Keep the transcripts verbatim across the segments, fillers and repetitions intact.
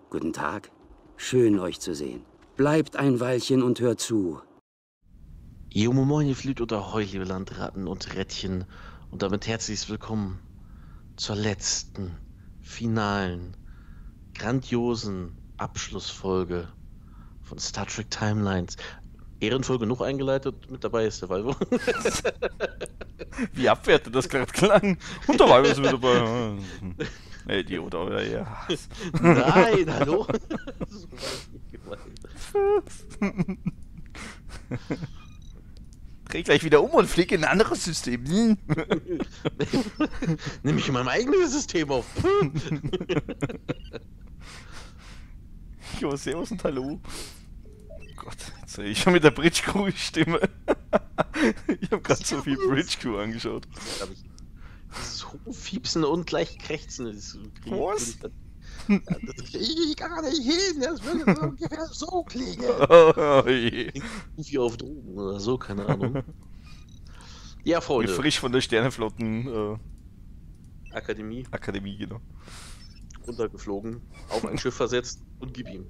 Guten Tag. Schön, euch zu sehen. Bleibt ein Weilchen und hört zu. Jo, moin, ihr Flüt oder Heu, liebe Landratten und Rädchen. Und damit herzlich willkommen zur letzten, finalen, grandiosen Abschlussfolge von Star Trek Timelines. Ehrenvoll genug eingeleitet, mit dabei ist der Valvo. Wie abwertet das gerade klang. Und dabei ist mit dabei. Ey, Idiot, aber ja. Nein, hallo? So war das nicht gemeint. Dreh gleich wieder um und fliege in ein anderes System. Hm. Nimm mich in meinem eigenen System auf. Jo, servus und hallo. Oh Gott, jetzt sehe ich schon mit der Bridge Crew Stimme. Ich habe gerade so viel Bridge Crew angeschaut. Dieses Hochfiepsen und gleich Krächzen. Das Was? Das, das kriege ich gar nicht hin. Das würde so ungefähr so klingen. Oh, je. Wie auf Drogen oder so, keine Ahnung. Ja, Wie Freunde. frisch von der Sternenflotten äh, Akademie. Akademie, genau. Runtergeflogen, auf ein Schiff versetzt und gib ihm.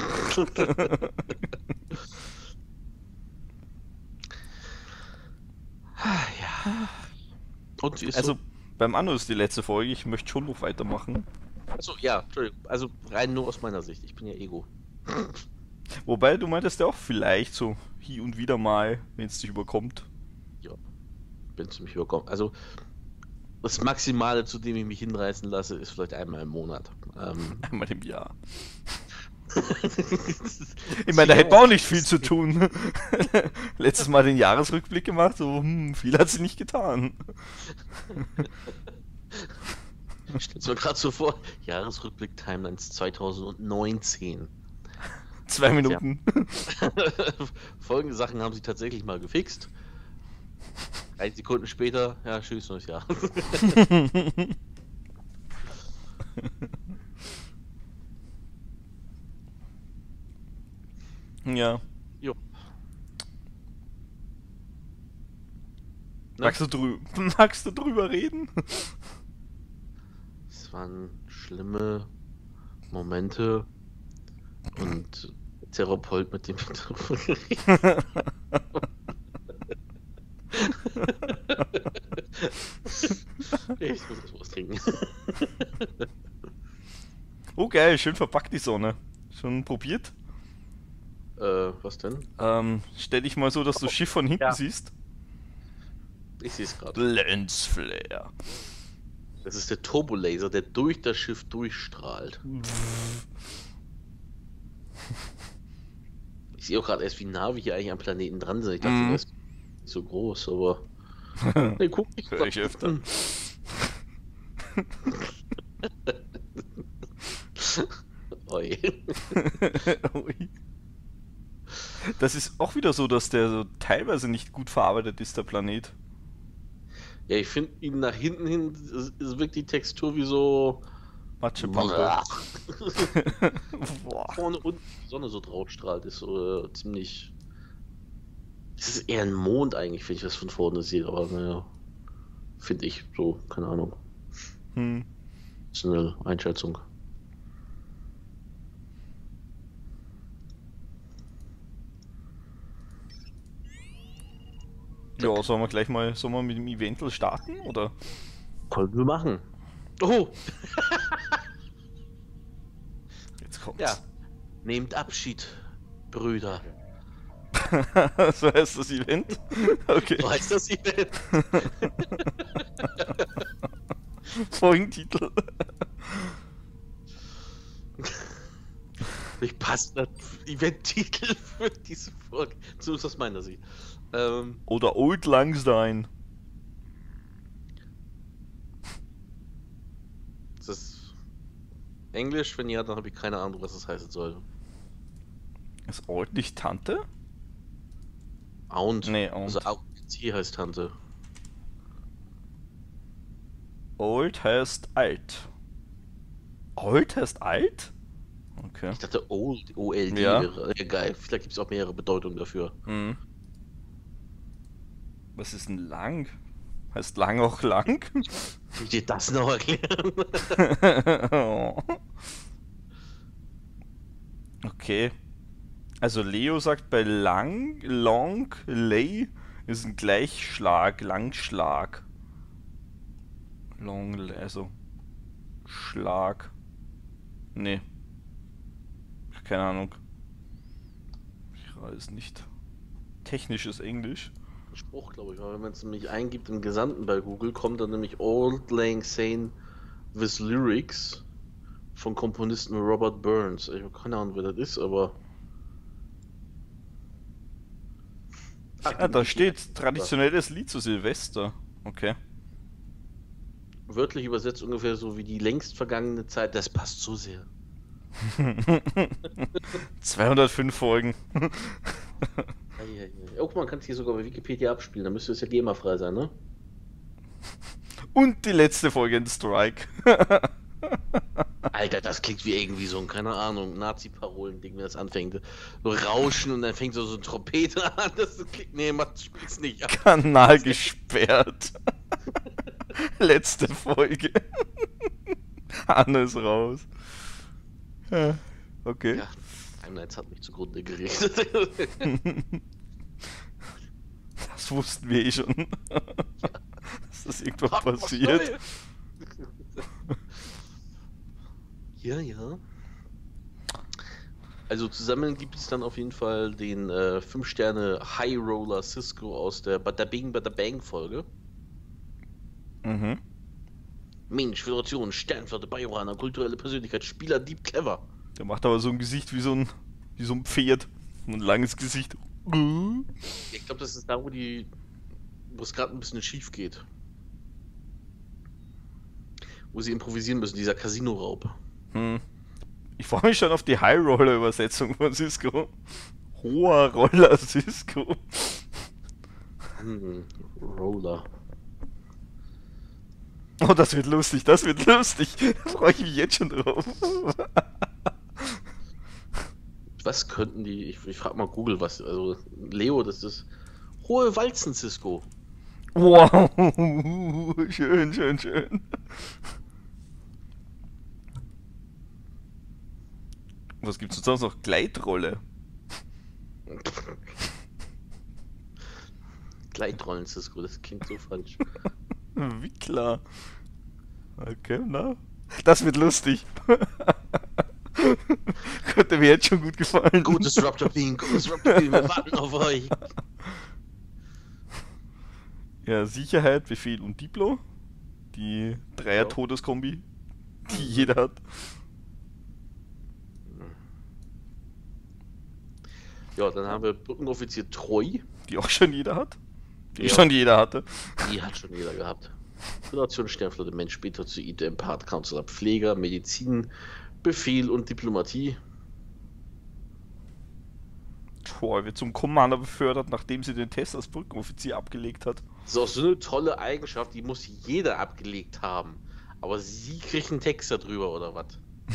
Ja. Und wie ist Also so? beim Anno ist die letzte Folge, ich möchte schon noch weitermachen. Achso, ja, Entschuldigung. Also rein nur aus meiner Sicht. Ich bin ja Ego. Wobei, du meintest ja auch vielleicht so hier und wieder mal, wenn es dich überkommt. Ja, bin ziemlich überkommen. Also das Maximale, zu dem ich mich hinreißen lasse, ist vielleicht einmal im Monat. Ähm, Einmal im Jahr. Ich meine, da hätten wir auch nicht viel zu tun. Letztes Mal den Jahresrückblick gemacht, so, hm, viel hat sie nicht getan. Stell's mir gerade so vor, Jahresrückblick Timelines zwanzig neunzehn. Zwei Minuten. Ja. Folgende Sachen haben sie tatsächlich mal gefixt. Drei Sekunden später, ja, tschüss, neues Jahr. Ja. Jo. Ne? Magst du, drü magst du drüber reden? Es waren schlimme Momente und Therapeut, mit dem ich darüber geredet habe. Ich muss jetzt was trinken. Oh geil, schön verpackt die Sonne. Schon probiert? Äh, was denn? Ähm, stell dich mal so, dass du das Schiff von hinten Ja. siehst. Ich sehe es gerade. Lensflare. Das ist der Turbolaser, der durch das Schiff durchstrahlt. Ich sehe auch gerade erst, wie nah wir hier eigentlich am Planeten dran sind. Ich dachte, Mhm. der ist nicht so groß, aber. Nee, guck, ich Hör ich öfter. Oi. Ui. Das ist auch wieder so, dass der so teilweise nicht gut verarbeitet ist, der Planet. Ja, ich finde ihn nach hinten hin, es, es wirkt die Textur wie so. Matschepampe. Boah. Vorne und die Sonne so drauf strahlt, ist so äh, ziemlich. Es ist eher ein Mond eigentlich, wenn ich das von vorne sehe, aber naja. Finde ich so, keine Ahnung. Hm. Das ist eine Einschätzung. Ja, sollen wir gleich mal, sollen wir mit dem Eventel starten, oder? Können wir machen. Oh! Jetzt kommt's. Ja. Nehmt Abschied, Brüder. So heißt das Event? Okay. So heißt das Event. Folgentitel. Ich passe das Event-Titel für diese Folge. Zumindest aus meiner Sicht. Ähm, Oder Old Langstein. ist das Englisch? Wenn ja, dann habe ich keine Ahnung, was das heißen soll. Ist Old nicht Tante? Aunt. Nee, Aunt. Also Aunt sie heißt Tante. Old heißt alt. Old heißt alt? Okay. Ich dachte Old, O L D Ja. wäre ja, geil. Vielleicht gibt es auch mehrere Bedeutungen dafür. Mhm. Was ist denn lang? Heißt lang auch lang? Wie dir das noch erklären? Oh. Okay. Also Leo sagt bei Lang, Long, Lay ist ein Gleichschlag, Langschlag. Long, also Schlag. Nee. Keine Ahnung. Ich weiß nicht. Technisches Englisch. Spruch, glaube ich, weil wenn man es nämlich eingibt im Gesandten bei Google, kommt dann nämlich Old Lang Syne with Lyrics von Komponisten Robert Burns. Ich habe keine Ahnung, wer das ist, aber... Ach, Ah, da steht traditionelles Lied zu Silvester. Okay. Wörtlich übersetzt ungefähr so wie die längst vergangene Zeit. Das passt so sehr. zweihundertfünf Folgen. Oh, man kann es hier sogar bei Wikipedia abspielen. Da müsste es ja GEMA-frei sein, ne? Und die letzte Folge in Strike. Alter, das klingt wie irgendwie so ein, keine Ahnung, Nazi-Parolen-Ding, wenn das anfängt. So Rauschen und dann fängt so, so eine Trompete an. Das klingt, nee, man spielt's nicht. Kanal gesperrt. Letzte Folge. Anne ist raus. Ja, okay. Ja, Timelines hat mich zugrunde gerichtet. Das wussten wir eh schon. Dass das irgendwann passiert. Ja, ja. Also zusammen gibt es dann auf jeden Fall den äh, fünf Sterne High Roller Cisco aus der Bada Bing Bada Bang Folge. Mhm. Mensch, Föderation, Sternflotte, Bajoraner, kulturelle Persönlichkeit, Spieler, Deep Clever. Der macht aber so ein Gesicht wie so ein, wie so ein Pferd. Ein langes Gesicht. Ich glaube, das ist da, wo die, wo es gerade ein bisschen schief geht. Wo sie improvisieren müssen, dieser Casino-Raub. Hm. Ich freue mich schon auf die High-Roller-Übersetzung von Cisco. Hoher Roller Cisco. Hm, Roller. Oh, das wird lustig, das wird lustig. Da freue ich mich jetzt schon drauf. Was könnten die, ich, ich frage mal Google, was, also Leo, das ist hohe Walzen Cisco. Wow, schön, schön, schön. Was gibt's sonst noch? Gleitrolle. Gleitrollen Cisco, das klingt so falsch. Wickler. Okay, na. Das wird lustig. Könnte mir jetzt schon gut gefallen. Gutes Disruptor Beam, gutes Disruptor Beam, wir warten auf euch. Ja, Sicherheit, Befehl und Diplo. Die Dreier-Todeskombi, die jeder hat. Ja, dann haben wir Brückenoffizier Treu. Die auch schon jeder hat. Die Ja. schon jeder hatte. Die hat schon jeder gehabt. Föderation, Sternflotte, Mensch, Spätozoide, Empath, Counselor, Pfleger, Medizin, Befehl und Diplomatie. Troy wird zum Commander befördert, nachdem sie den Test als Brückenoffizier abgelegt hat. Das ist auch so eine tolle Eigenschaft, die muss jeder abgelegt haben. Aber sie kriegt einen Text darüber, oder was?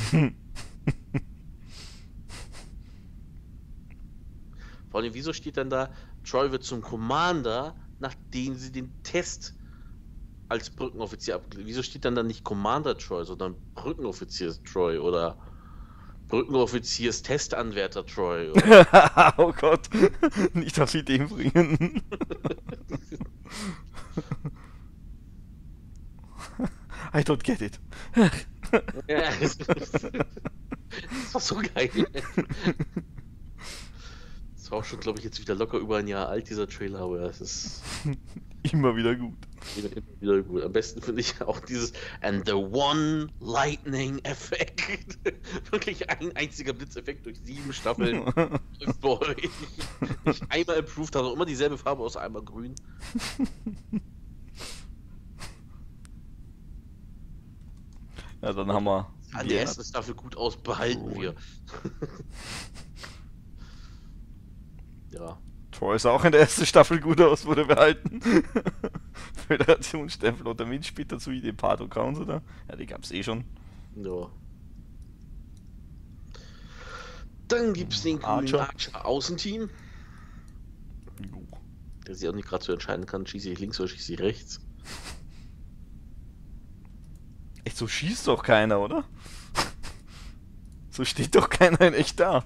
Vor allem, wieso steht dann da, Troy wird zum Commander, nachdem sie den Test als Brückenoffizier abgelegt. Wieso steht dann da nicht Commander Troy, sondern Brückenoffizier Troy oder Brückenoffiziers Testanwärter Troy? Oder? Oh Gott, nicht auf Ideen bringen. I don't get it. Ja, das war so geil. Das war auch schon, glaube ich, jetzt wieder locker über ein Jahr alt, dieser Trailer, aber es ist Immer wieder gut. wieder, immer wieder gut. Am besten finde ich auch dieses And the One Lightning Effekt. Wirklich ein einziger Blitzeffekt durch sieben Staffeln. Boah, ich, ich einmal improved habe, immer dieselbe Farbe außer einmal grün. Ja, dann haben wir. An der ersten Staffel gut aus, behalten Cool. wir. Ja. Troy sah auch in der ersten Staffel gut aus, wurde behalten. Föderation, Sternflotte, Mensch, später zu den Pato Counselor. Ja, die gab's eh schon. Ja. Dann gibt es den coolen Archer. Archer Außenteam, Jo. der sich auch nicht gerade so entscheiden kann, schieße ich links oder schieße ich rechts. Echt, so schießt doch keiner, oder? So steht doch keiner in echt da.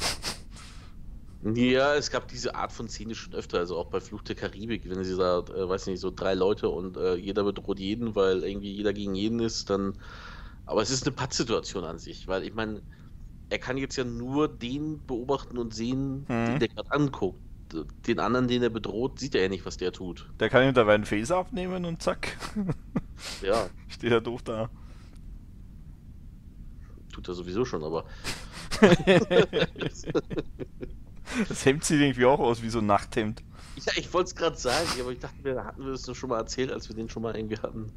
Ja, es gab diese Art von Szene schon öfter, also auch bei Fluch der Karibik, wenn sie sagt, äh, weiß nicht, so drei Leute und äh, jeder bedroht jeden, weil irgendwie jeder gegen jeden ist, dann. Aber es ist eine Pattsituation an sich, weil ich meine, er kann jetzt ja nur den beobachten und sehen, Mhm. den der gerade anguckt. Den anderen, den er bedroht, sieht er ja nicht, was der tut. Der kann ihm dabei einen Phaser abnehmen und zack. Ja, Steht er doof da. tut er sowieso schon, aber. Das Hemd sieht irgendwie auch aus wie so ein Nachthemd. Ja, ich wollte es gerade sagen, aber ich dachte, wir hatten wir das doch schon mal erzählt, als wir den schon mal irgendwie hatten.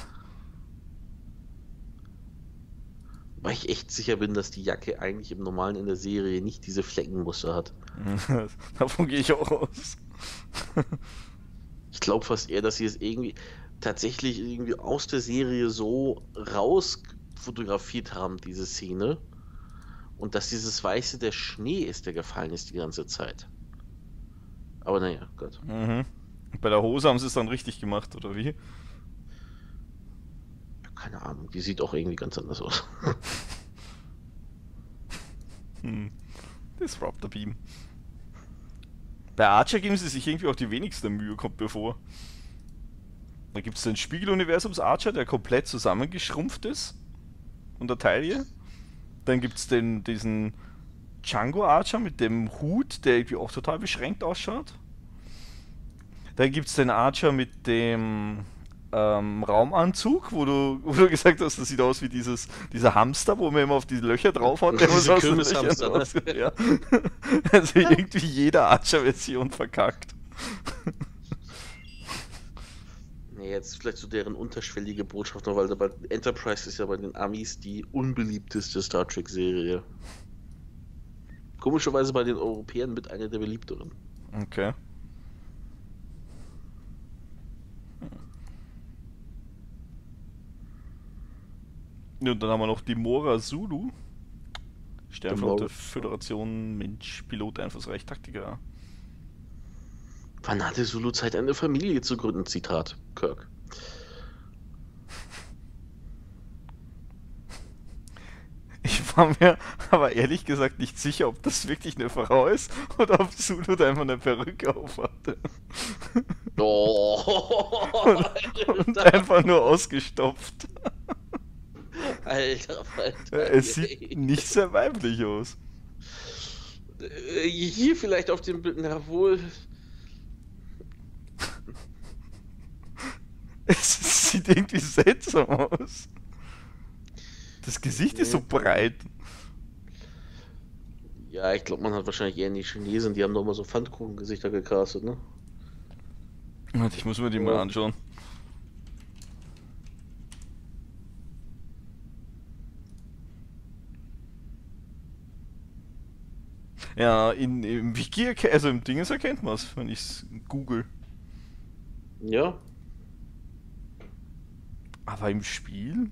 Weil ich echt sicher bin, dass die Jacke eigentlich im Normalen in der Serie nicht diese Fleckenmuster hat. Davon gehe ich auch aus. Ich glaube fast eher, dass sie es irgendwie tatsächlich irgendwie aus der Serie so raus fotografiert haben, diese Szene. Und dass dieses Weiße der Schnee ist, der gefallen ist die ganze Zeit. Aber naja, Gott. Mhm. Und bei der Hose haben sie es dann richtig gemacht, oder wie? Keine Ahnung, die sieht auch irgendwie ganz anders aus. Hm. Disruptor Beam. Bei Archer geben sie sich irgendwie auch die wenigste Mühe, kommt mir vor. Da gibt es den Spiegeluniversums Archer, der komplett zusammengeschrumpft ist. Unter Taille. Dann gibt es den, diesen Django Archer mit dem Hut, der irgendwie auch total beschränkt ausschaut. Dann gibt es den Archer mit dem ähm, Raumanzug, wo du, wo du gesagt hast, das sieht aus wie dieses, dieser Hamster, wo man immer auf die Löcher draufhaut. Der Diese aus den Kürbishamster, Löchern ne? rausgeht, ja. Also irgendwie jede Archer-Version verkackt. Nee, jetzt vielleicht so deren unterschwellige Botschaft noch, weil bei Enterprise ist ja bei den Amis die unbeliebteste Star Trek-Serie. Komischerweise bei den Europäern mit einer der beliebteren. Okay. Ja, und dann haben wir noch die Mora Zulu. Sternflotte, Mora- Föderation, Mensch, Pilot, einflussreich, Taktiker. Wann hatte Zulu Zeit, eine Familie zu gründen? Zitat Kirk. Ich war mir aber ehrlich gesagt nicht sicher, ob das wirklich eine Frau ist oder ob Zulu da einfach eine Perücke auf hatte. Oh, Und einfach nur ausgestopft. Alter, Alter. Es sieht nicht sehr weiblich aus. Äh, Hier vielleicht auf dem Bild, na wohl. Es sieht irgendwie seltsam aus. Das Gesicht ist so breit. Ja, ich glaube, man hat wahrscheinlich eher die Chinesen, die haben doch immer so Pfannkuchengesichter gecastet, ne? Warte, ich muss mir die mal Ja. anschauen. Ja, in, im Wiki, erke- also im Dinges erkennt man es, wenn ich es google. Ja. Aber im Spiel?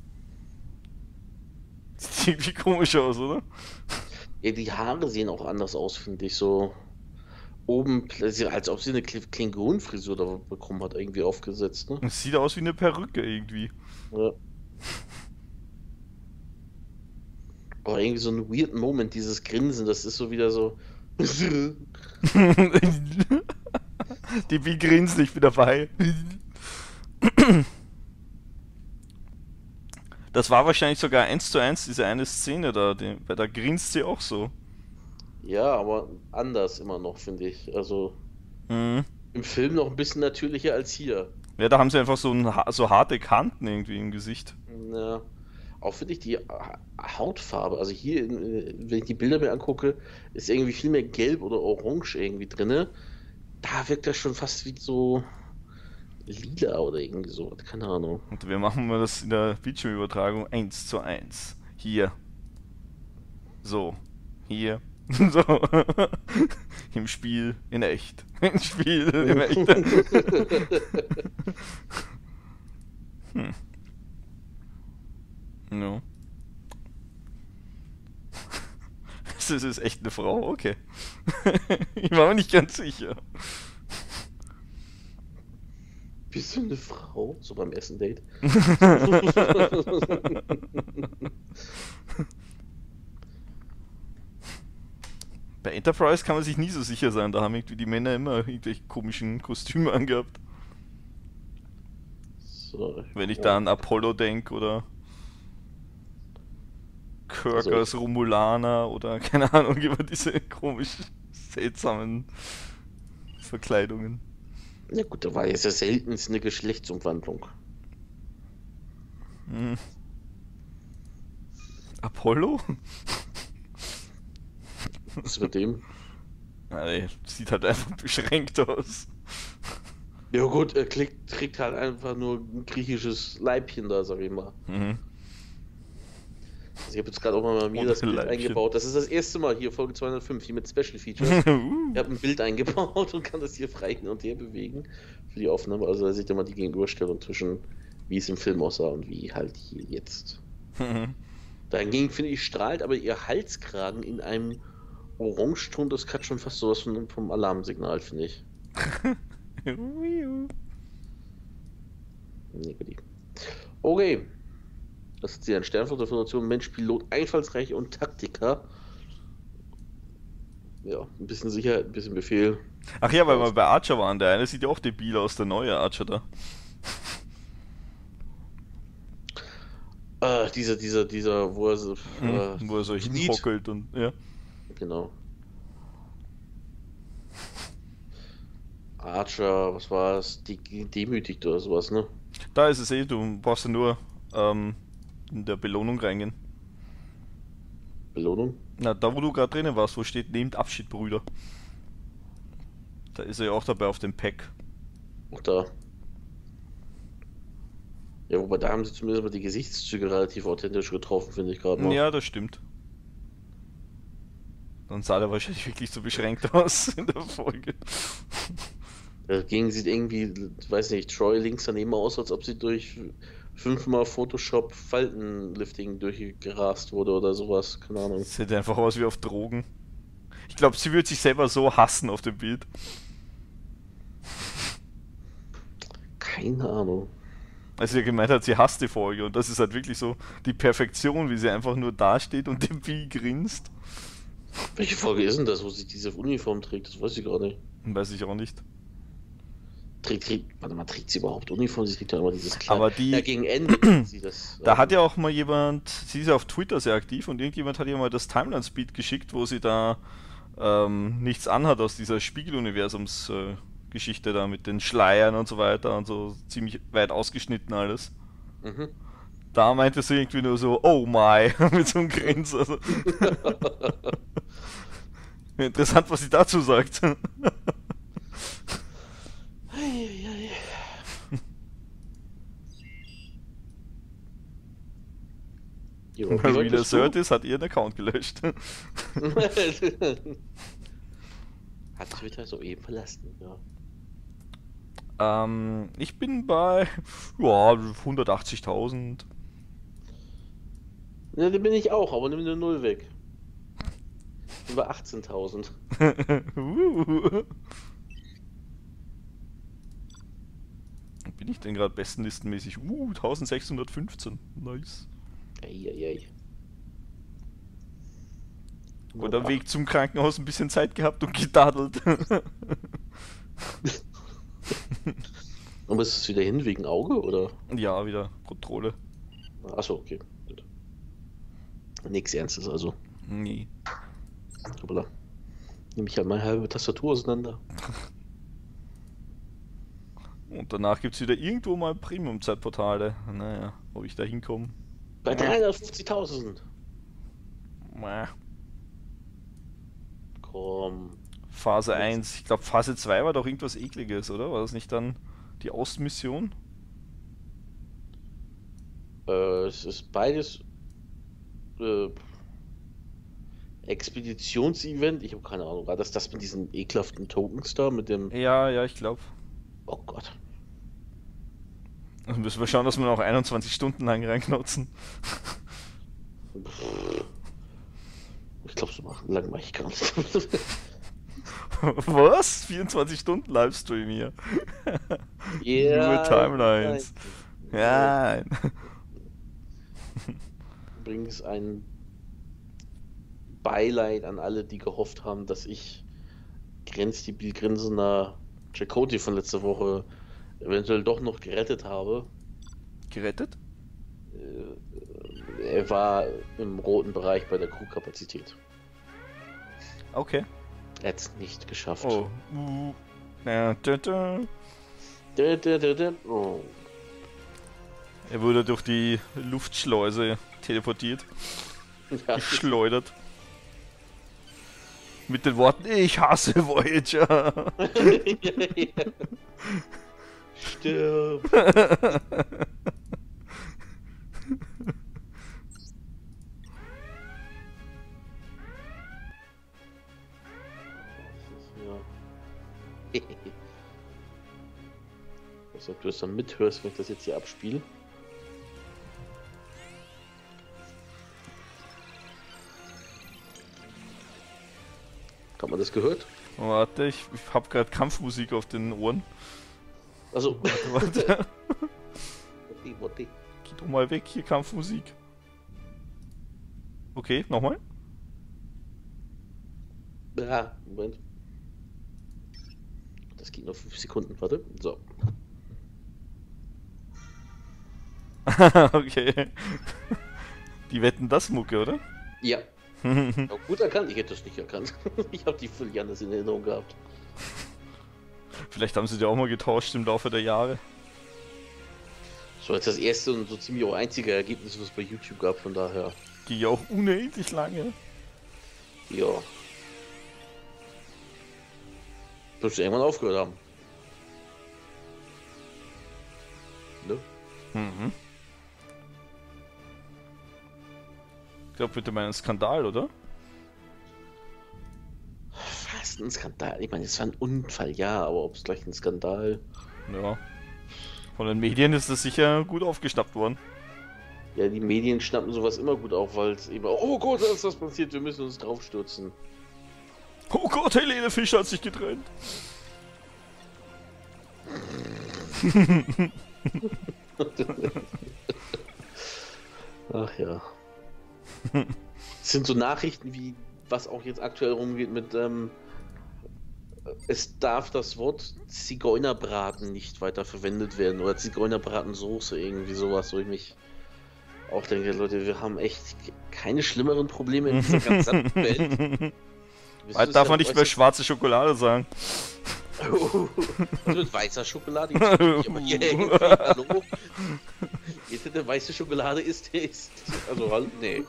Sieht irgendwie komisch aus, oder? Ja, die Haare sehen auch anders aus, finde ich. So oben, als ob sie eine Kl- Klingonenfrisur da bekommen hat, irgendwie aufgesetzt, ne? Es sieht aus wie eine Perücke irgendwie. Ja. Aber irgendwie so ein weird Moment, dieses Grinsen, das ist so wieder so. Die Bi grinst, ich bin dabei. Das war wahrscheinlich sogar eins zu eins diese eine Szene da, die, weil da grinst sie auch so. Ja, aber anders immer noch, finde ich. Also Mhm. im Film noch ein bisschen natürlicher als hier. Ja, da haben sie einfach so, ein, ha- so harte Kanten irgendwie im Gesicht. Ja. Auch finde ich die Ha- Hautfarbe, also hier, äh, wenn ich die Bilder mir angucke, ist irgendwie viel mehr Gelb oder Orange irgendwie drinne. Da wirkt das schon fast wie so lila oder irgendwie so, keine Ahnung. Und wir machen mal das in der Bildschirmübertragung eins zu eins. Hier. So. Hier. So. Im Spiel in echt. Im Spiel in echt. Hm. No. Das ist echt eine Frau? Okay. Ich war mir nicht ganz sicher. Bist du eine Frau? So beim ersten Date. Bei Enterprise kann man sich nie so sicher sein, da haben irgendwie die Männer immer irgendwelche komischen Kostüme angehabt. So, Wenn ich ja. da an Apollo denke oder Kirk Also- als Romulaner oder keine Ahnung, immer diese komischen, seltsamen Verkleidungen. Ja gut, da war jetzt ja seltenst eine Geschlechtsumwandlung. Hm. Apollo? Was ist mit dem? Nein, sieht halt einfach beschränkt aus. Ja gut, er kriegt, kriegt halt einfach nur ein griechisches Leibchen da, sag ich mal. Mhm. Also ich habe jetzt gerade auch mal bei mir Ohne das Bild Leibchen. eingebaut. Das ist das erste Mal hier, Folge zweihundertfünf, hier mit Special Features. Ich habe ein Bild eingebaut und kann das hier frei hin und her bewegen für die Aufnahme. Also da seht ihr mal die Gegenüberstellung zwischen, wie es im Film aussah und wie halt hier jetzt. Mhm. Dagegen finde ich, strahlt aber ihr Halskragen in einem Orangeton, das hat schon fast sowas von, vom Alarmsignal, finde ich. Negativ. Okay. Das ist hier ein Sternflotte Föderation, Mensch, Pilot, einfallsreich und Taktiker. Ja, ein bisschen Sicherheit, ein bisschen Befehl. Ach ja, weil wir bei Archer waren, der eine sieht ja auch debil aus, der neue Archer da. Äh, dieser, dieser, dieser, wo er so. Äh, Wo er so kniet. hinhockelt und ja. Genau. Archer, was war es? Die demütigt oder sowas, ne? Da ist es eh, du brauchst ja nur ähm, in der Belohnung reingehen. Belohnung? Na, da wo du gerade drinnen warst, wo steht, nehmt Abschied, Brüder. Da ist er ja auch dabei auf dem Pack. Auch da. Ja, wobei da haben sie zumindest mal die Gesichtszüge relativ authentisch getroffen, finde ich gerade mal. Ja, das stimmt. Dann sah der wahrscheinlich wirklich so beschränkt aus in der Folge. Dagegen sieht irgendwie, weiß nicht, Troy links daneben aus, als ob sie durch fünfmal Photoshop Faltenlifting durchgerast wurde oder sowas. Keine Ahnung. Sieht einfach aus wie auf Drogen. Ich glaube, sie wird sich selber so hassen auf dem Bild. Keine Ahnung. Als sie ja gemeint hat, sie hasst die Folge und das ist halt wirklich so die Perfektion, wie sie einfach nur dasteht und dem Vieh grinst. Welche Folge ist denn das, wo sie diese Uniform trägt? Das weiß ich gar nicht. Weiß ich auch nicht. Trägt, trägt, warte mal, trägt sie überhaupt Uniform? Sie trägt ja immer dieses Kleid. Aber die- Ja, gegen Ende trägt sie das. Da ähm, hat ja auch mal jemand, sie ist ja auf Twitter sehr aktiv und irgendjemand hat ihr mal das Timeline-Speed geschickt, wo sie da ähm, nichts anhat aus dieser Spiegeluniversums-Geschichte da mit den Schleiern und so weiter und so ziemlich weit ausgeschnitten alles. Mhm. Da meinte sie irgendwie nur so, oh my, mit so einem Grinsen. Also. Interessant, was sie dazu sagt. Eieiei. Jo, wie Marina solltest du? Sirtis hat ihren Account gelöscht. Hat Twitter soeben verlassen, ja. ähm, ich bin bei ja, hundertachtzigtausend. Ja, da bin ich auch, aber nimm eine Null weg. Über achtzehntausend. uh. Bin ich denn gerade bestenlistenmäßig? Uh, eintausendsechshundertfünfzehn. Nice. Eieiei. Und am Weg zum Krankenhaus ein bisschen Zeit gehabt und gedaddelt. Und ist es wieder hin wegen Auge, oder? Ja, wieder Kontrolle. Achso, okay. Gut. Nix Ernstes also. Nee. Hoppala. Nehme ich halt meine halbe Tastatur auseinander. Und danach gibt es wieder irgendwo mal Premium-Zeitportale. Naja, ob ich da hinkomme. Bei dreihundertfünfzigtausend. Mäh. Komm. Phase eins. Ich glaube, Phase zwei war doch irgendwas Ekliges, oder? War das nicht dann die Ostmission? Äh, es ist beides äh, Expeditionsevent. Ich habe keine Ahnung. War das das mit diesen ekelhaften Tokens da? Mit dem. Ja, ja, ich glaube. Oh Gott. Dann müssen wir schauen, dass wir noch einundzwanzig Stunden lang reinknotzen. Ich glaube, so machen lang mache ich gar nicht. Was? vierundzwanzig Stunden Livestream hier. Ja, Nur Timelines. nein. Ja. Übrigens ein Beileid an alle, die gehofft haben, dass ich grenzdebil grinsender Chakotay von letzter Woche eventuell doch noch gerettet habe. Gerettet? Äh, er war im roten Bereich bei der Crewkapazität. Okay. Er hat es nicht geschafft. Oh. Uh. Ja, da, da. Da, da, da, da. Oh. Er wurde durch die Luftschleuse teleportiert. Ja. Geschleudert. Mit den Worten, ich hasse Voyager. Ja, ja. Stirb. Ich weiß nicht, ob du es dann mithörst, wenn ich das jetzt hier abspiele. Hat man das gehört? Warte, ich, ich hab gerade Kampfmusik auf den Ohren. Also, Warte, warte. warte, warte. Geh doch mal weg, hier Kampfmusik. Okay, nochmal. Ja, Moment. Das geht noch fünf Sekunden, warte. So. Okay. Die Wetten das Mucke, oder? Ja. Ja, gut erkannt, ich hätte das nicht erkannt. Ich habe die völlig anders in Erinnerung gehabt. Vielleicht haben sie die auch mal getauscht im Laufe der Jahre. So als das erste und so ziemlich auch einzige Ergebnis, was es bei YouTube gab, von daher. Ging ja auch unendlich lange. Ja. Bis sie irgendwann aufgehört haben. Ne? Mhm. Ich glaube, bitte meinen Skandal, oder? Fast ein Skandal. Ich meine, es war ein Unfall, ja, aber ob es gleich ein Skandal. Ja. Von den Medien ist das sicher gut aufgeschnappt worden. Ja, die Medien schnappen sowas immer gut auf, weil es eben, oh Gott, da ist was passiert, wir müssen uns draufstürzen. Oh Gott, Helene Fischer hat sich getrennt. Ach ja. Es sind so Nachrichten wie, was auch jetzt aktuell rumgeht mit, ähm, es darf das Wort Zigeunerbraten nicht weiter verwendet werden oder Zigeunerbratensoße, irgendwie sowas, wo ich mich auch denke, Leute, wir haben echt keine schlimmeren Probleme in dieser ganzen Welt. Bald darf man nicht mehr schwarze Schokolade sagen. Oh, was mit weißer Schokolade? Yeah, hallo? Jeder, der weiße Schokolade isst, der isst. Also halt, nee.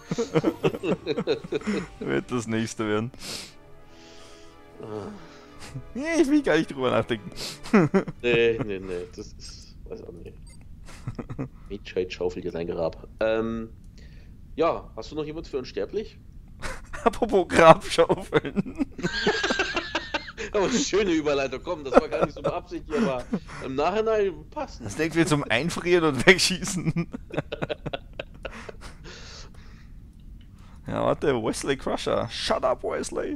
Wird das nächste werden. Ah. Nee, ich will gar nicht drüber nachdenken. Nee, nee, nee, das ist, weiß auch nicht. Menschheit schaufelt jetzt ein Grab. Ähm, ja, hast du noch jemand für unsterblich? Apropos Grabschaufeln. Aber schöne Überleitung, komm, das war gar nicht so beabsichtigt, aber im Nachhinein passt. Das denkt wir zum Einfrieren und Wegschießen. Ja, warte, Wesley Crusher. Shut up, Wesley.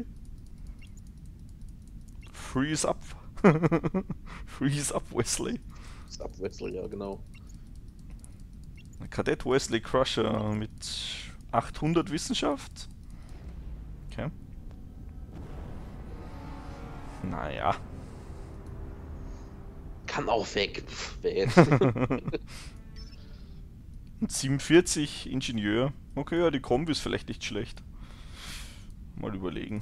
Freeze up. Freeze up, Wesley. Das ab Wesley, ja, genau. Kadett Wesley Crusher mit achthundert Wissenschaft. Okay. Naja. Kann auch weg. Pff, wer jetzt? siebenundvierzig Ingenieur. Okay, ja, die Kombi ist vielleicht nicht schlecht. Mal überlegen.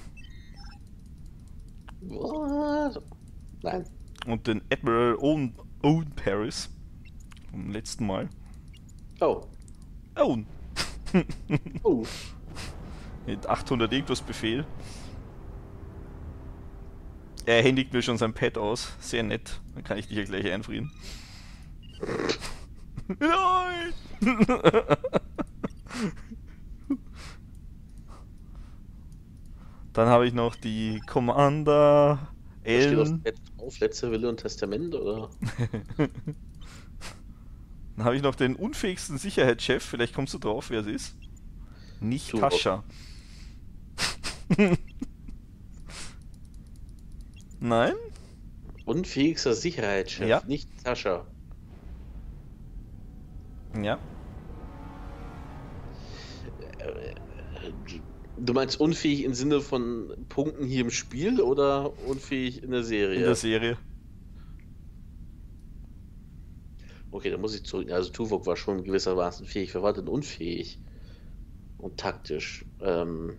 What? Nein. Und den Admiral Owen, Owen Paris. Vom letzten Mal. Oh. Owen. Oh. Mit achthundert irgendwas Befehl. Er händigt mir schon sein Pad aus. Sehr nett. Dann kann ich dich ja gleich einfrieren. Nein! Dann habe ich noch die Commander Steht auf, Ellen. auf letzter Wille und Testament, oder? Dann habe ich noch den unfähigsten Sicherheitschef. Vielleicht kommst du drauf, wer es ist. Nicht Du, Tascha. Nein? Unfähigster Sicherheitschef, Ja. nicht Tascha. Ja. Äh, Du meinst unfähig im Sinne von Punkten hier im Spiel oder unfähig in der Serie? In der Serie. Okay, da muss ich zurück. Also Tuvok war schon gewissermaßen fähig. Wer war denn unfähig? Und taktisch. Ähm...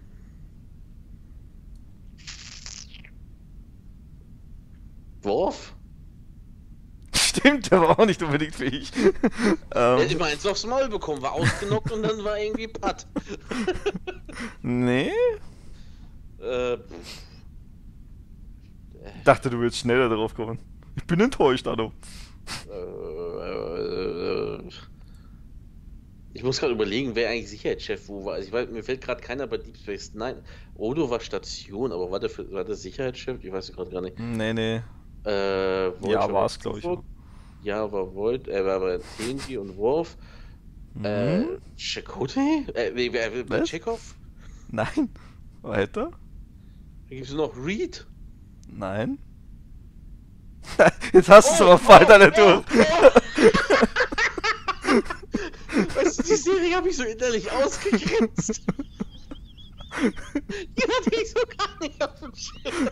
Worf? Stimmt, der war auch nicht unbedingt fähig. Er ähm, hat immer eins aufs Maul bekommen, war ausgenockt und dann war irgendwie Patt. nee? Äh, Dachte, du würdest schneller darauf kommen. Ich bin enttäuscht, Anno. äh, ich muss gerade überlegen, wer eigentlich Sicherheitschef wo war. Also ich weiß, mir fällt gerade keiner bei Deep Space Nine. Odo war Station, aber war der, für, war der Sicherheitschef? Ich weiß es gerade gar nicht. Nee, nee. Äh, Voyager Ja, war es, glaube ich. Auch. Ja, war Void, er war bei T N G und Worf. Mhm. Äh, Chakotay? Äh, nee, wer will Was? Chekhov? Nein. Weiter? Da gibt es noch Reed. Nein. Jetzt hast du es aber falsch alle durch. Weißt du, die Serie habe ich so innerlich ausgegrenzt. Die hatte ich so gar nicht auf dem Schirm.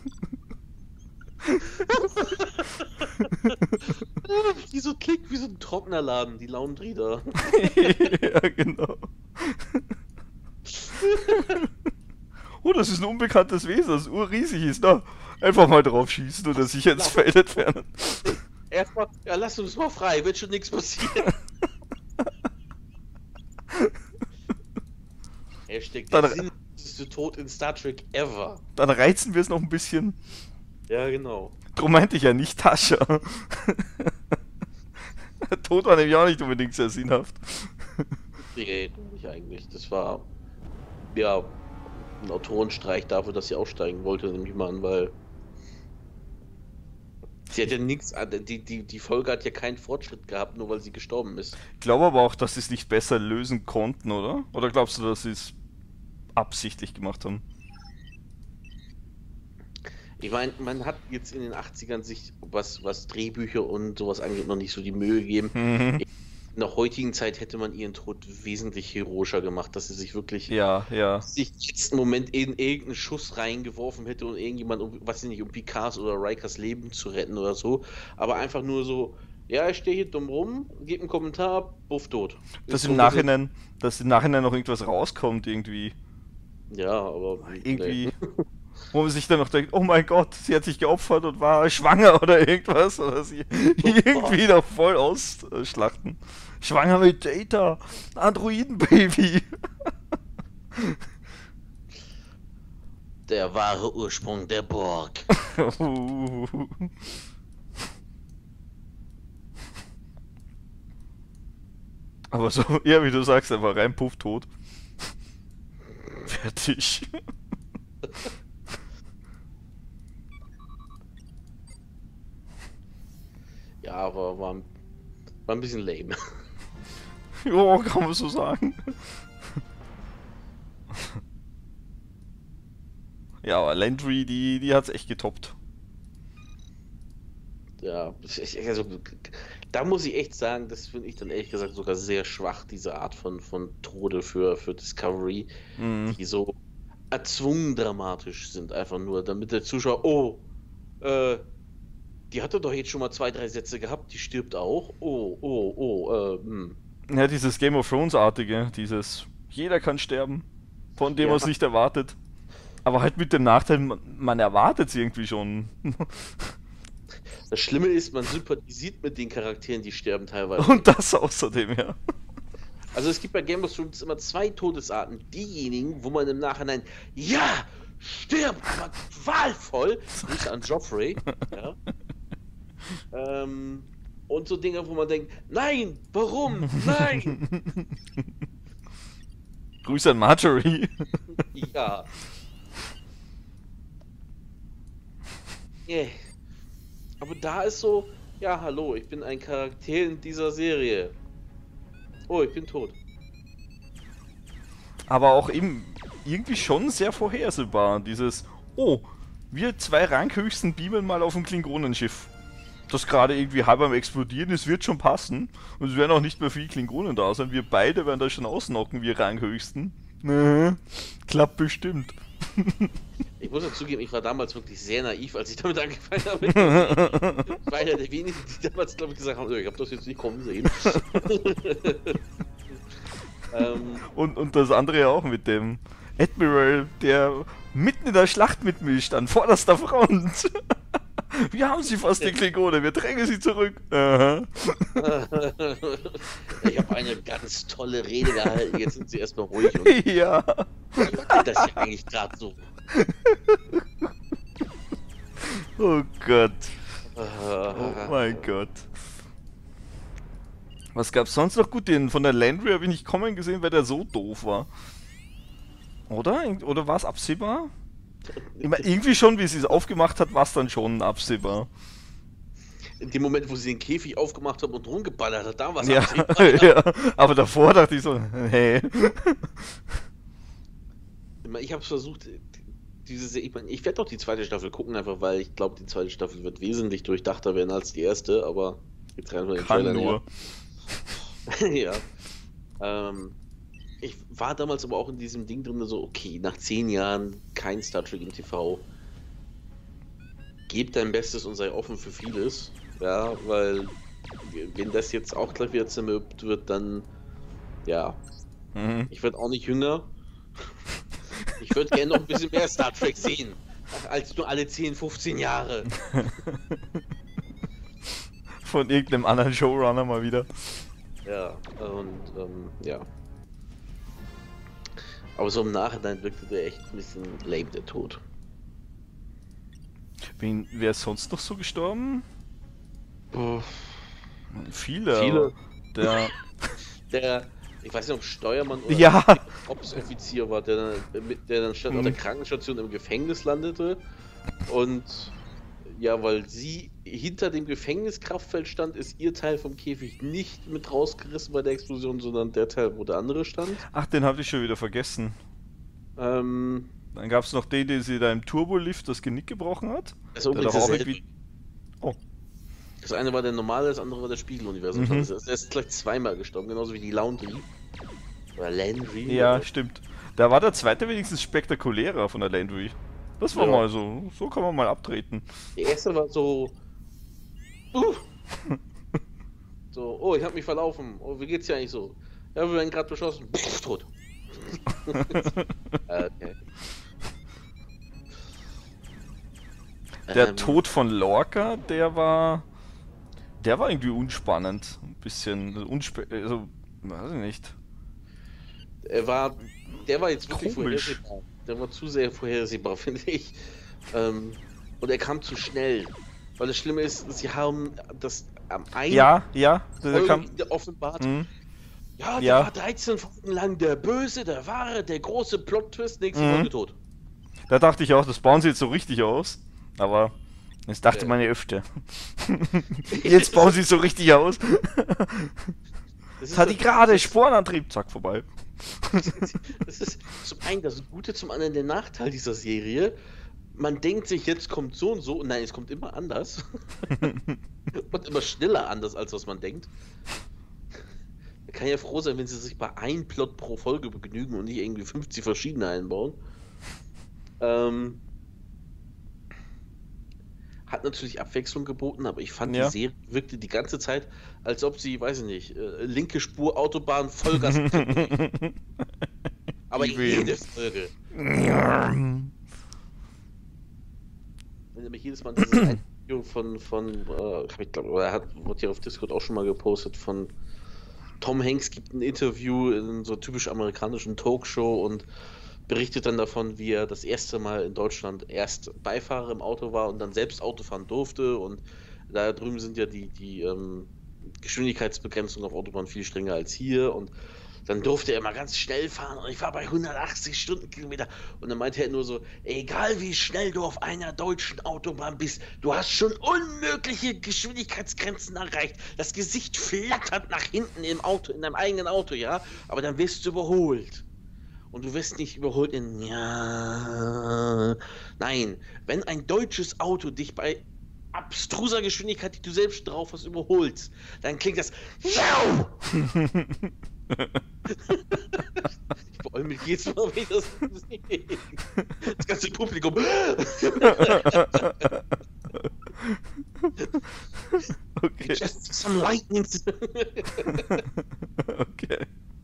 Die so klingt wie so ein trockener Laden, die Laundry da. Ja, genau. Oh, das ist ein unbekanntes Wesen, das urriesig ist. Na, einfach mal drauf schießen oder sich ins Feld entfernen. Erstmal, ja, lass uns mal frei, wird schon nichts passieren. Hashtag der Dann- sinnloseste Tod in Star Trek ever. Dann reizen wir es noch ein bisschen. Ja, genau. Drum meinte ich ja nicht Tascha. Der Tod war nämlich auch nicht unbedingt sehr sinnhaft. Nee, nicht eigentlich. Das war, ja, ein Autorenstreich dafür, dass sie aussteigen wollte, nehme ich mal an, weil sie hat ja nichts, die, die, die Folge hat ja keinen Fortschritt gehabt, nur weil sie gestorben ist. Ich glaube aber auch, dass sie es nicht besser lösen konnten, oder? Oder glaubst du, dass sie es absichtlich gemacht haben? Ich meine, man hat jetzt in den achtzigern sich, was, was Drehbücher und sowas angeht, noch nicht so die Mühe gegeben. Mhm. In der heutigen Zeit hätte man ihren Tod wesentlich heroischer gemacht, dass sie sich wirklich Ja, ja. sich jetzt im Moment in irgendeinen Schuss reingeworfen hätte und irgendjemand, um, was ich nicht, um Picards oder Rikers Leben zu retten oder so. Aber einfach nur so, ja, ich stehe hier dumm rum, gebe einen Kommentar ab, buff, tot. Dass Ist im so Nachhinein, dass im Nachhinein noch irgendwas rauskommt, irgendwie. gesehen. Ja, aber Irgendwie. nee. Wo man sich dann noch denkt, oh mein Gott, sie hat sich geopfert und war schwanger oder irgendwas. Oder sie irgendwie noch voll ausschlachten. Schwanger mit Data. Androiden-Baby. Der wahre Ursprung der Borg. Aber so, ja, wie du sagst, einfach rein puff tot. Fertig. Ja, aber war, war ein bisschen lame. Ja, kann man so sagen. Ja, aber Landry, die, die hat's echt getoppt. Ja, ich- also, da muss ich echt sagen, das finde ich dann ehrlich gesagt sogar sehr schwach, diese Art von, von Tode für, für Discovery, Mhm. die so erzwungen dramatisch sind, einfach nur, damit der Zuschauer, oh, äh, die hatte doch jetzt schon mal zwei, drei Sätze gehabt, die stirbt auch, oh, oh, oh, äh, hm. Ja, dieses Game of Thrones-artige, dieses jeder kann sterben, von dem Ja. man es nicht erwartet. Aber halt mit dem Nachteil, man, man erwartet es irgendwie schon. Das Schlimme ist, man sympathisiert mit den Charakteren, die sterben teilweise. Und das außerdem, ja. Also es gibt bei Game of Thrones immer zwei Todesarten. Diejenigen, wo man im Nachhinein, ja, stirbt, aber qualvoll. Grüße an Joffrey. Ja. Ähm, und so Dinge, wo man denkt, nein, warum, nein. Grüße an Marjorie. Ja. Yeah. Aber da ist so, ja, hallo, ich bin ein Charakter in dieser Serie. Oh, ich bin tot. Aber auch eben irgendwie schon sehr vorhersehbar. Dieses, oh, wir zwei Ranghöchsten beamen mal auf ein Klingonenschiff. Das gerade irgendwie halb am Explodieren ist, wird schon passen. Und es werden auch nicht mehr viele Klingonen da sein. Wir beide werden da schon ausnocken, wir Ranghöchsten. Mhm. Klappt bestimmt. Ich muss dazu zugeben, ich war damals wirklich sehr naiv, als ich damit angefangen habe. Ich war einer der wenigen, die damals, glaube ich, gesagt haben, ich habe das jetzt nicht kommen sehen. ähm, und, und das andere auch mit dem Admiral, der mitten in der Schlacht mitmischt, an vorderster Front. Wir haben sie fast, die Klingone, wir drängen sie zurück. Aha. Ich habe eine ganz tolle Rede gehalten, jetzt sind sie erstmal ruhig. Und ja. Was macht das hier eigentlich gerade so? Oh Gott. Oh mein Gott. Was gab's sonst noch? Gut, den von der Landry habe ich nicht kommen gesehen, weil der so doof war. Oder? Oder war es absehbar? Ich meine, irgendwie schon, wie sie es aufgemacht hat, war es dann schon absehbar. In dem Moment, wo sie den Käfig aufgemacht hat und rumgeballert hat, da war es Ja, absehbar. ja, aber davor dachte ich so, hey. Ich habe versucht, diese, ich, mein, ich werde doch die zweite Staffel gucken, einfach weil ich glaube, die zweite Staffel wird wesentlich durchdachter werden als die erste, aber jetzt rein von den Kann Trailern nur. Ja. Ähm, ich war damals aber auch in diesem Ding drin, so, okay, nach zehn Jahren kein Star Trek im T V. Gib dein Bestes und sei offen für vieles. Ja, weil wenn das jetzt auch gleich wieder zermürbt wird, dann ja. Mhm. Ich werde auch nicht jünger. Ich würde gerne noch ein bisschen mehr Star Trek sehen. Als nur alle zehn, fünfzehn Jahre. Von irgendeinem anderen Showrunner mal wieder. Ja, und ähm, ja. Aber so im Nachhinein wirkte der echt ein bisschen lame, der Tod. Wen, wer ist sonst noch so gestorben? Puh. Viele. Viele. Der. Der, ich weiß nicht, ob Steuermann oder Ja. Offizier war, der dann, mit- der dann statt auf der Krankenstation im Gefängnis landete. Und ja, weil sie hinter dem Gefängniskraftfeld stand, ist ihr Teil vom Käfig nicht mit rausgerissen bei der Explosion, sondern der Teil, wo der andere stand. Ach, den habe ich schon wieder vergessen. Ähm, Dann gab es noch den, der sie da im Turbolift das Genick gebrochen hat. das war Der übrigens doch auch dasselbe. irgendwie. Oh. Das eine war der normale, das andere war der Spiegeluniversum. Mhm. Also er ist gleich zweimal gestorben, genauso wie die Laundry. Oder Landry. Ja, oder- stimmt. Da war der zweite wenigstens spektakulärer von der Landry. Das war Ja. mal so. So kann man mal abtreten. Der erste war so. Uh, so, oh, ich hab mich verlaufen. Oh, wie geht's dir eigentlich so? Ja, wir werden gerade beschossen. Pff, tot. Okay. Der Ähm, Tod von Lorca, der war. Der war irgendwie unspannend. Ein bisschen unspe also, weiß ich nicht. Er war. Der war jetzt wirklich Komisch. vorhersehbar. Der war zu sehr vorhersehbar, finde ich. Ähm, und er kam zu schnell. Weil das Schlimme ist, sie haben das am einen Ja, ja, der Folge kam. offenbart. Mhm. Ja, der Ja. war dreizehn Folgen lang der Böse, der Wahre, der große Plot-Twist, nächste Mhm. Folge tot. Da dachte ich auch, das bauen sie jetzt so richtig aus. Aber das dachte Äh. man ja öfter. Jetzt bauen sie es so richtig aus. Das Das hat die gerade das, Sporenantrieb, zack, vorbei. das ist zum einen das Gute, zum anderen der Nachteil dieser Serie. Man denkt sich, jetzt kommt so und so, und nein, es kommt immer anders. Und immer schneller anders, als was man denkt. Man kann ja froh sein, wenn sie sich bei einem Plot pro Folge begnügen und nicht irgendwie fünfzig verschiedene einbauen. Ähm, hat natürlich Abwechslung geboten, aber ich fand, Ja. die Serie wirkte die ganze Zeit, als ob sie, weiß ich nicht, äh, linke Spur, Autobahn, Vollgas. Aber Ich will- jede Folge. Wenn nämlich jedes Mal dieses ein Video von, von äh, ich glaube, er hat, wurde ja auf Discord auch schon mal gepostet, von Tom Hanks gibt ein Interview in so typisch amerikanischen Talkshow und berichtet dann davon, wie er das erste Mal in Deutschland erst Beifahrer im Auto war und dann selbst Auto fahren durfte, und da drüben sind ja die, die ähm, Geschwindigkeitsbegrenzungen auf Autobahn viel strenger als hier, und dann durfte er immer ganz schnell fahren und ich war bei hundertachtzig Stundenkilometer und dann meinte er nur so, egal wie schnell du auf einer deutschen Autobahn bist, du hast schon unmögliche Geschwindigkeitsgrenzen erreicht. Das Gesicht flattert nach hinten im Auto, in deinem eigenen Auto, ja, aber dann wirst du überholt. Und du wirst nicht überholt in ja. Nein, wenn ein deutsches Auto dich bei abstruser Geschwindigkeit, die du selbst drauf hast, überholst, dann klingt das. Vor allem mit jedes Mal, wenn ich das sehe. Das ganze Publikum. Okay. Just some lightning. Okay.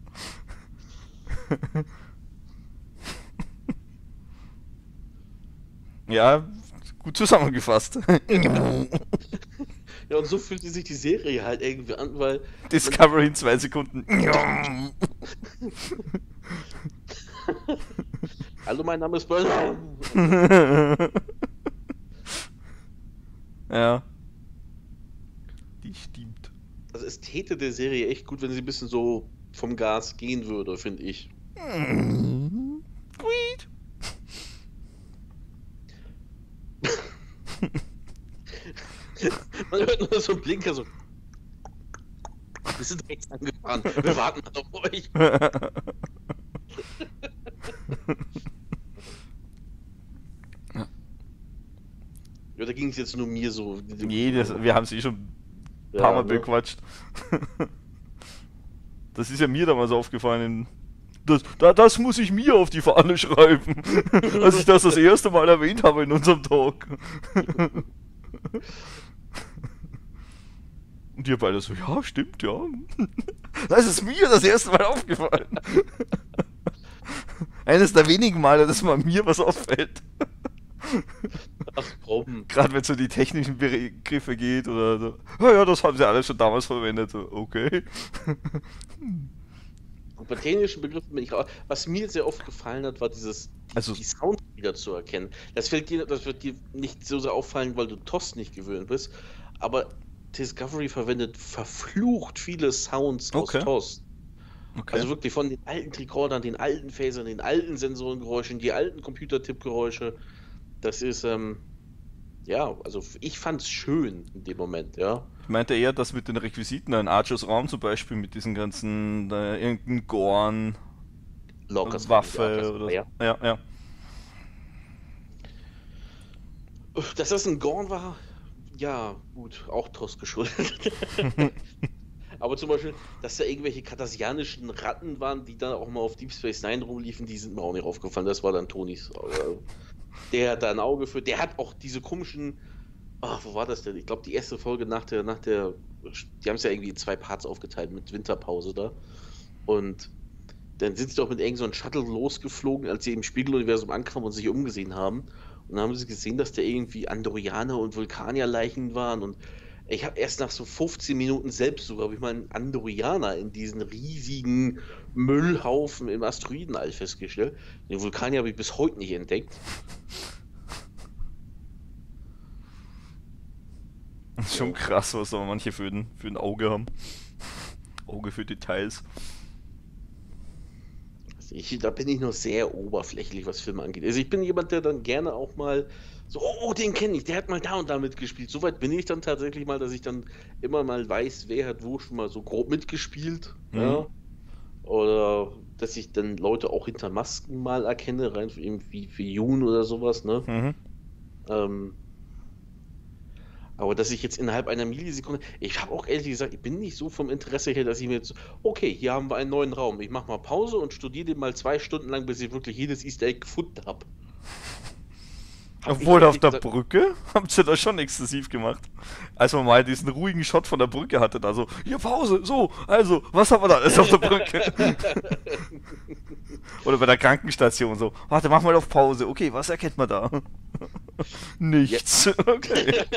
Ja, gut zusammengefasst. Ja, und so fühlte sich die Serie halt irgendwie an, weil. Discovery in zwei Sekunden. Hallo, mein Name ist Böller. Ja. Die stimmt. Also es täte der Serie echt gut, wenn sie ein bisschen so vom Gas gehen würde, finde ich. Sweet. Man hört nur so einen Blinker so. Wir sind rechts angefahren. Wir warten mal auf euch. Ja, da ging es jetzt nur mir so. Jedes, wir haben sie schon ein paar Ja, Mal ne? bequatscht. Das ist ja mir damals aufgefallen. Das, da, das muss ich mir auf die Fahne schreiben, als ich das das erste Mal erwähnt habe in unserem Talk. Und ihr beide so, ja, stimmt, ja. Das ist mir das erste Mal aufgefallen. Eines der wenigen Male, dass mal mir was auffällt. Ach komm. Gerade wenn es um die technischen Begriffe geht oder so. Ja, ja, das haben sie alle schon damals verwendet. So, okay. Und bei technischen Begriffen bin ich auch. Was mir sehr oft gefallen hat, war dieses, die, Also- die Sounds wieder zu erkennen. Das, fällt dir, das wird dir nicht so sehr auffallen, weil du T O S nicht gewöhnt bist. Aber Discovery verwendet verflucht viele Sounds Okay. aus T O S. Okay. Also wirklich von den alten Tricordern, den alten Phasern, den alten Sensorengeräuschen, die alten Computertippgeräusche. Das ist, ähm, ja, also ich fand's schön in dem Moment, ja. Ich meinte eher das mit den Requisiten, ein Archers Raum zum Beispiel, mit diesen ganzen, äh, irgendein Gorn, Lockers Waffe oder so. ja. Ja, ja. Dass das ein Gorn war, ja, gut, auch T O S geschuldet. Aber zum Beispiel, dass da irgendwelche kardassianischen Ratten waren, die dann auch mal auf Deep Space Nine rumliefen, die sind mir auch nicht aufgefallen. Das war dann Tonys. äh, Der hat da ein Auge für. Der hat auch diese komischen. Ach, wo war das denn? Ich glaube, die erste Folge nach der, nach der. Die haben es ja irgendwie in zwei Parts aufgeteilt mit Winterpause da. Und dann sind sie doch mit irgend so einem Shuttle losgeflogen, als sie im Spiegeluniversum ankamen und sich umgesehen haben. Und dann haben sie gesehen, dass da irgendwie Andorianer und Vulkanierleichen waren. Und ich habe erst nach so fünfzehn Minuten selbst sogar, habe ich mal einen Andorianer in diesen riesigen Müllhaufen im Asteroidenall festgestellt. Den Vulkanier habe ich bis heute nicht entdeckt. Das ist schon krass, was aber manche für ein, für ein Auge haben. Auge für Details. Also ich, da bin ich noch sehr oberflächlich, was Filme angeht. Also ich bin jemand, der dann gerne auch mal so, oh, oh den kenne ich, der hat mal da und da mitgespielt. Soweit bin ich dann tatsächlich mal, dass ich dann immer mal weiß, wer hat wo schon mal so grob mitgespielt. Mhm. Ja. Oder dass ich dann Leute auch hinter Masken mal erkenne, rein irgendwie wie Jun oder sowas, ne? Mhm. Ähm, aber dass ich jetzt innerhalb einer Millisekunde, ich habe auch ehrlich gesagt, ich bin nicht so vom Interesse her, dass ich mir jetzt, okay, hier haben wir einen neuen Raum, ich mache mal Pause und studiere den mal zwei Stunden lang, bis ich wirklich jedes Easter Egg gefunden habe. Obwohl Ich- auf der ich- Brücke haben sie das schon exzessiv gemacht. Als man mal diesen ruhigen Shot von der Brücke hatte, da so, hier Pause, so, also, was haben wir da alles auf der Brücke? Oder bei der Krankenstation so, warte, mach mal auf Pause, okay, was erkennt man da? Nichts, okay.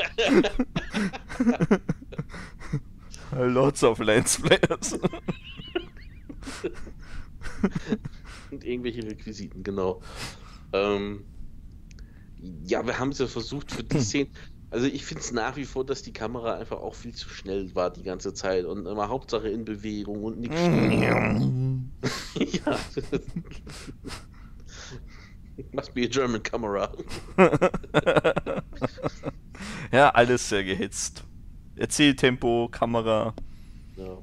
Lots of Lensflares. Und irgendwelche Requisiten, genau. Ähm, ja, wir haben es ja versucht für die Szenen. Also ich finde es nach wie vor, dass die Kamera einfach auch viel zu schnell war die ganze Zeit und immer Hauptsache in Bewegung und nichts. Ja. Must be a German camera. Ja, alles sehr gehitzt. Erzähltempo, Kamera, Ja.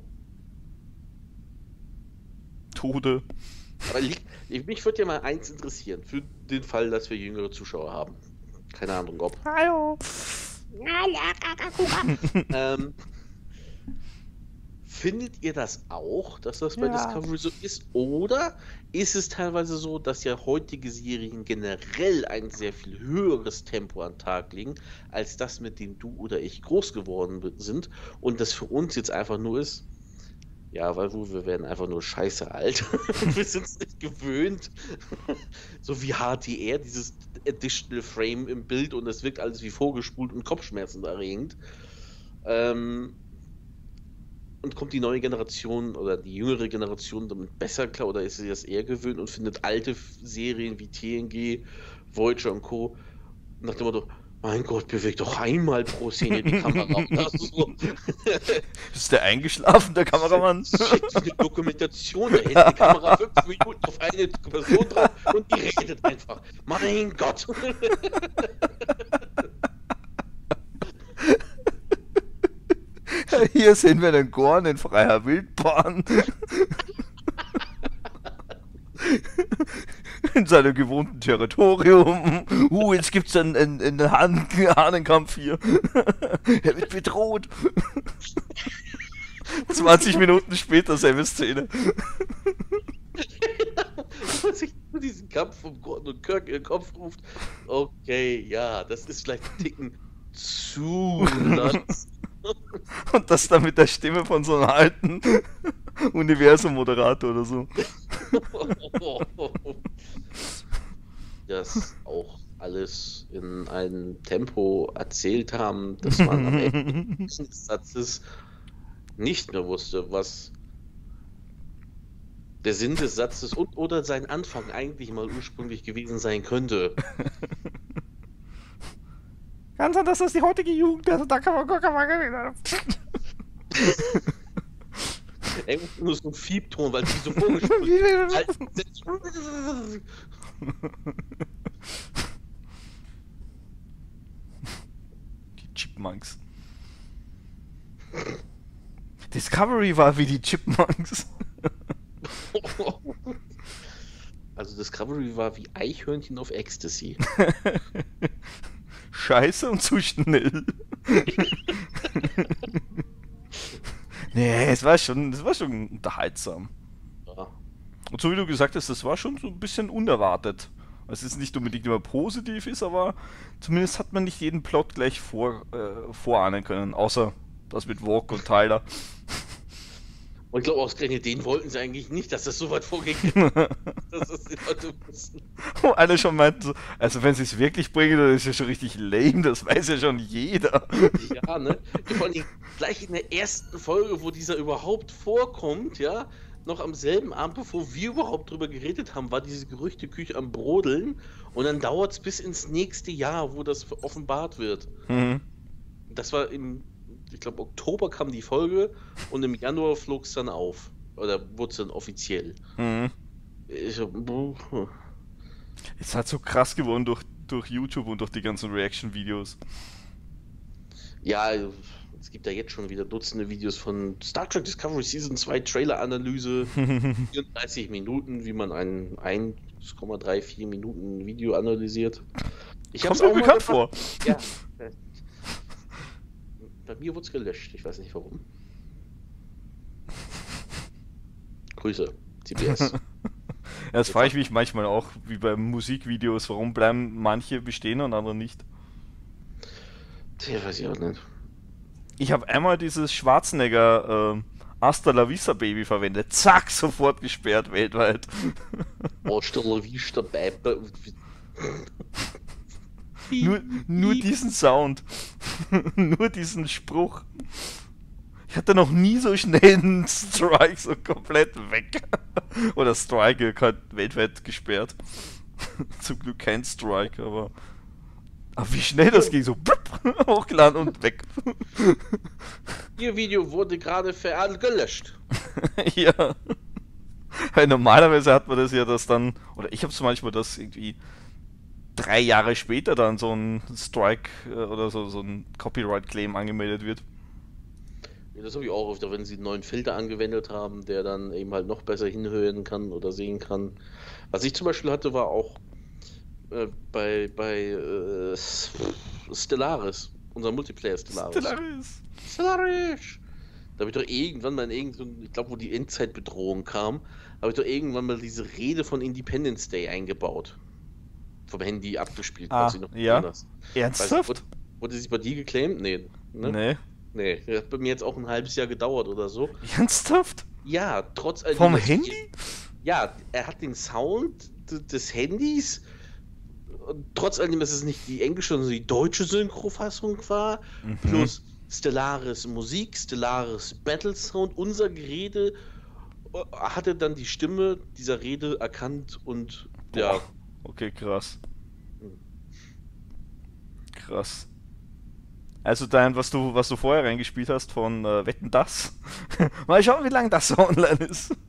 Tode. Aber li- mich würde ja mal eins interessieren, für den Fall, dass wir jüngere Zuschauer haben. Keine Ahnung, ob. Hallo. ähm, Findet ihr das auch, dass das bei Ja. Discovery so ist? Oder ist es teilweise so, dass ja heutige Serien generell ein sehr viel höheres Tempo an den Tag legen, als das, mit dem du oder ich groß geworden bi- sind und das für uns jetzt einfach nur ist, ja, weil wir wir werden einfach nur scheiße alt. Wir sind es nicht gewöhnt. So wie H D R, dieses Additional Frame im Bild und es wirkt alles wie vorgespult und kopfschmerzenerregend. Ähm, und kommt die neue Generation oder die jüngere Generation damit besser klar oder ist sie das eher gewöhnt und findet alte F- Serien wie T N G, Voyager und Co. nach dem Motto, mein Gott, bewegt doch einmal pro Szene die Kamera. Oder so. Ist der eingeschlafen, der Kameramann? Shit, eine Dokumentation, da hält die Kamera fünf Minuten auf eine Person drauf und die redet einfach. Mein Gott. Hier sehen wir den Gorn in freier Wildbahn. In seinem gewohnten Territorium. Uh, jetzt gibt's einen, einen, einen Hahn Hahnenkampf hier. Er wird bedroht. zwanzig Minuten später selbe Szene. Wenn sich nur diesen Kampf von Gordon und Kirk in den Kopf ruft, okay, ja, das ist vielleicht ein Ticken zu nuts. Und das dann mit der Stimme von so einem alten Universum-Moderator oder so. Das auch alles in einem Tempo erzählt haben, dass man am Ende des Satzes nicht mehr wusste, was der Sinn des Satzes und oder sein Anfang eigentlich mal ursprünglich gewesen sein könnte. Kann sein, dass das die heutige Jugend ist. Da kann man gucken, man Irgendwo nur so ein Fiebton, weil die so vorgespielt alten Sätze- Die Chipmunks. Discovery war wie die Chipmunks. Also Discovery war wie Eichhörnchen auf Ecstasy. Scheiße und zu schnell. Nee, es war schon, es war schon unterhaltsam. Ja. Und so wie du gesagt hast, das war schon so ein bisschen unerwartet. Es ist nicht unbedingt immer positiv ist, aber zumindest hat man nicht jeden Plot gleich vor, äh, vorahnen können, außer das mit Walk und Tyler. Und ich glaube, ausgerechnet den wollten sie eigentlich nicht, dass das so weit vorging. dass das die Leute wussten. Wo alle schon meinten, so, also wenn sie es wirklich bringen, dann ist ja schon richtig lame, das weiß ja schon jeder. Ja, ne? Vor allem gleich in der ersten Folge, wo dieser überhaupt vorkommt, ja, noch am selben Abend, bevor wir überhaupt drüber geredet haben, war diese Gerüchteküche am Brodeln und dann dauert es bis ins nächste Jahr, wo das offenbart wird. Mhm. Das war im, ich glaube, Oktober kam die Folge und im Januar flog es dann auf. Oder wurde es dann offiziell. Mhm. Ich, hm. Ist halt so krass geworden durch, durch YouTube und durch die ganzen Reaction-Videos. Ja, es gibt ja jetzt schon wieder Dutzende Videos von Star Trek Discovery Season zwei Trailer-Analyse. vierunddreißig Minuten, wie man ein eins Komma vierunddreißig Minuten Video analysiert. Ich Kommt hab's mir auch mal bekannt gemacht. vor. Ja. Bei mir wurde es gelöscht, ich weiß nicht warum. Grüße, C B S. Ja, das frage ich mich manchmal auch, wie bei Musikvideos, warum bleiben manche bestehen und andere nicht. Tja, weiß ich auch nicht. Ich habe einmal dieses Schwarzenegger äh, Hasta la Vista Baby verwendet. Zack, sofort gesperrt weltweit. Oh, Stella Vista, Baby. nur, nur diesen Sound. Nur diesen Spruch. Ich hatte noch nie so schnell einen Strike so komplett weg. Oder Strike halt weltweit gesperrt. Zum Glück kein Strike, aber... Aber wie schnell das ging, so blub, hochgeladen und weg. Ihr Video wurde gerade ver gelöscht. Ja. Weil normalerweise hat man das ja, dass dann, oder ich habe es manchmal, dass irgendwie drei Jahre später dann so ein Strike äh, oder so, so ein Copyright-Claim angemeldet wird. Ja, das habe ich auch öfter, wenn sie einen neuen Filter angewendet haben, der dann eben halt noch besser hinhören kann oder sehen kann. Was ich zum Beispiel hatte, war auch äh, bei, bei äh, Stellaris, unser Multiplayer Stellaris. Stellaris. Stellaris! Da habe ich doch irgendwann mal in irgendeinem, ich glaube, wo die Endzeitbedrohung kam, habe ich doch irgendwann mal diese Rede von Independence Day eingebaut. Vom Handy abgespielt, Ah, falls ich noch ja. anders. Ernsthaft? Wurde, wurde sie bei dir geclaimed? Nee. Ne? Nee. Nee, das hat bei mir jetzt auch ein halbes Jahr gedauert oder so. Ernsthaft? Ja, trotz all Vom dem, dass Handy? ich- Ja, er hat den Sound d- des Handys, und trotz allem, dass es nicht die englische, sondern die deutsche Synchrofassung war, Mhm. plus Stellaris Musik, Stellaris Battle Sound, unser Gerede, äh, hat er dann die Stimme dieser Rede erkannt und ja, Boah. Okay, krass. Krass. Also dein, was du, was du vorher reingespielt hast von äh, Wetten, das? Mal schauen, wie lange das online ist.